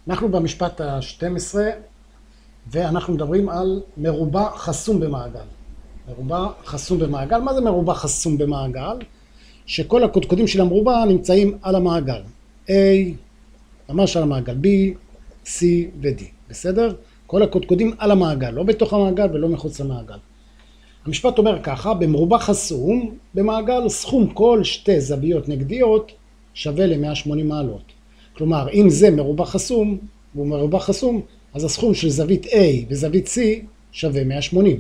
אנחנו במשפט ה-12 ואנחנו מדברים על מרובע חסום במעגל. מרובע חסום במעגל. מה זה מרובע חסום במעגל? שכל הקודקודים של המרובע נמצאים על המעגל. A, ממש על המעגל, B, C ו-D. בסדר? כל הקודקודים על המעגל, לא בתוך המעגל ולא מחוץ למעגל. המשפט אומר ככה, במרובע חסום במעגל סכום כל שתי זוויות נגדיות שווה ל-180 מעלות. כלומר, אם זה מרובע חסום, והוא מרובע חסום, אז הסכום של זווית A וזווית C שווה 180.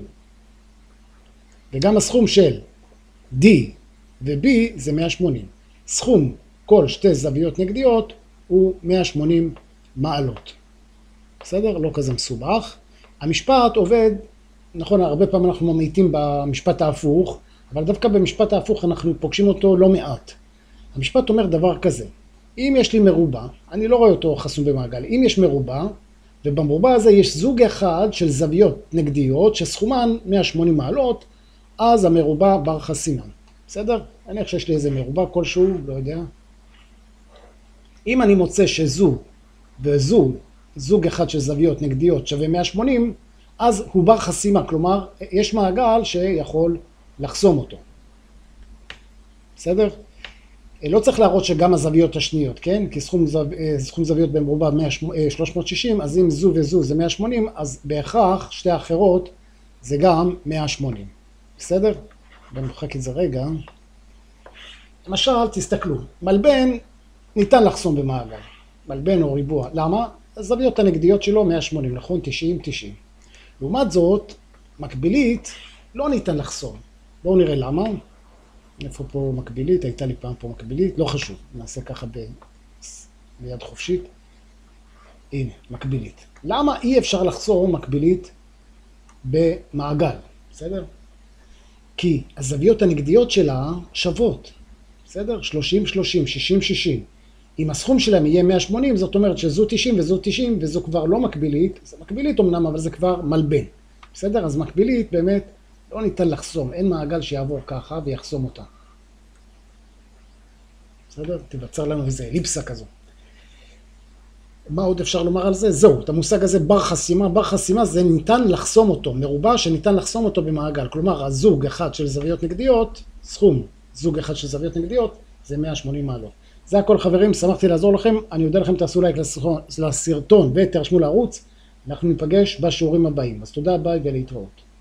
וגם הסכום של D ו-B זה 180. סכום כל שתי זוויות נגדיות הוא 180 מעלות. בסדר? לא כזה מסובך. המשפט עובד, נכון, הרבה פעמים אנחנו ממעיטים במשפט ההפוך, אבל דווקא במשפט ההפוך אנחנו פוגשים אותו לא מעט. המשפט אומר דבר כזה, אם יש לי מרובע, אני לא רואה אותו חסום במעגל, אם יש מרובע, ובמרובע הזה יש זוג אחד של זוויות נגדיות שסכומן 180 מעלות, אז המרובע בר חסימה. בסדר? אני חושב שיש לי איזה מרובע כלשהו, לא יודע. אם אני מוצא שזו וזו, זוג אחד של זוויות נגדיות שווה 180, אז הוא בר חסימה, כלומר, יש מעגל שיכול לחסום אותו. בסדר? לא צריך להראות שגם הזוויות השניות, כן? כי סכום זוויות במרובע 360, אז אם זו וזו זה 180, אז בהכרח שתי האחרות זה גם 180. בסדר? בואו נמחק את זה רגע. למשל, תסתכלו, מלבן ניתן לחסום במעגל. מלבן או ריבוע. למה? הזוויות הנגדיות שלו 180, נכון? 90, 90. לעומת זאת, מקבילית לא ניתן לחסום. בואו נראה למה. איפה פה מקבילית? הייתה לי פעם פה מקבילית, לא חשוב. נעשה ככה ביד חופשית. הנה, מקבילית. למה אי אפשר לחסום מקבילית במעגל? בסדר? כי הזוויות הנגדיות שלה שוות. בסדר? 30, 30, 60, 60. אם הסכום שלהם יהיה 180, זאת אומרת שזו 90 וזו 90, וזו כבר לא מקבילית. זה מקבילית אמנם, אבל זה כבר מלבן. בסדר? אז מקבילית באמת לא ניתן לחסום. אין מעגל שיעבור ככה ויחסום אותה. בסדר? תיווצר לנו איזה אליפסה כזו. מה עוד אפשר לומר על זה? זהו, את המושג הזה בר חסימה. בר חסימה זה ניתן לחסום אותו. מרובע שניתן לחסום אותו במעגל. כלומר, הזוג אחד של זוויות נגדיות, סכום זוג אחד של זוויות נגדיות, זה 180 מעלות. זה הכל חברים, שמחתי לעזור לכם. אני אודה לכם, תעשו לייק לסרטון ותרשמו לערוץ. אנחנו ניפגש בשיעורים הבאים. אז תודה, ביי ולהתראות.